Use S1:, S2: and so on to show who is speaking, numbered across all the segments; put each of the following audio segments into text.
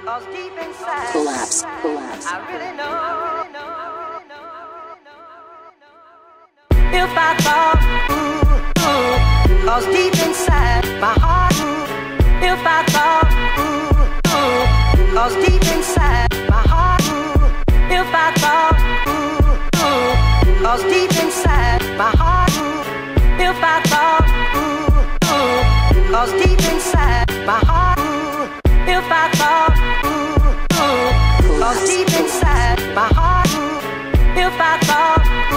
S1: 'Cause deep inside,
S2: Kolaps.
S1: I really know. If I thought, 'cause deep inside my heart, if I thought, 'cause deep inside my heart, if I thought, 'cause deep inside my heart, if I thought, 'cause deep inside my heart, if I thought, 'cause deep inside my heart, if I thought,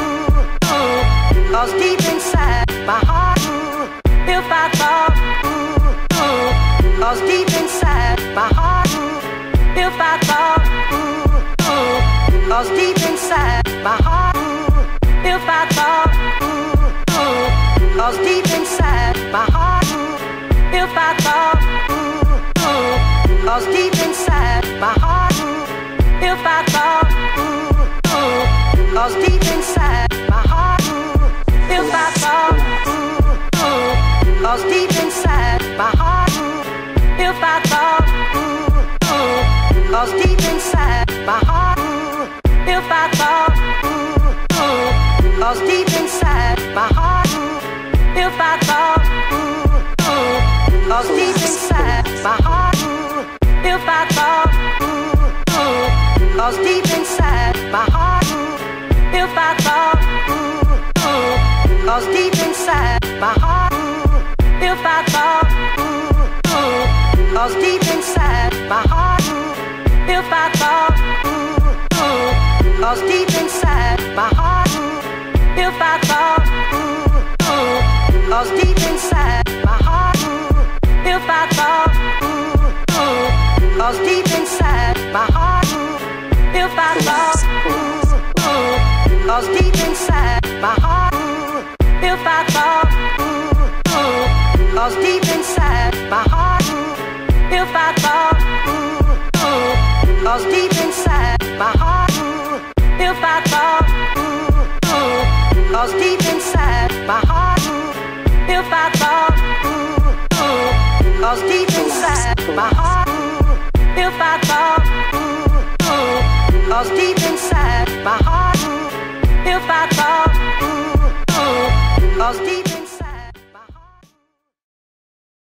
S1: 'cause deep inside my heart, if I thought, 'cause deep inside my heart, if I thought, 'cause deep inside my heart, if I thought, 'cause deep inside my heart, if I thought, 'cause deep inside my heart, if I thought, 'cause deep inside my heart, if I thought, 'cause deep inside my heart, if I thought, 'cause deep inside my heart, if I thought, 'cause deep inside my heart, if I thought, 'cause deep inside my heart, if I thought, 'cause deep inside my heart, if I thought, 'cause deep inside my heart, if I thought, 'cause deep inside my heart, if I thought, 'cause deep inside my heart, if I thought, 'cause deep inside my heart, if I thought, 'cause deep inside my heart, if I thought, 'cause deep inside my heart, if I thought, 'cause deep inside my heart, if I thought, 'cause deep inside my heart, if I thought, 'cause deep inside my heart, if I thought, 'cause deep inside my heart, if I thought, 'cause deep inside my heart.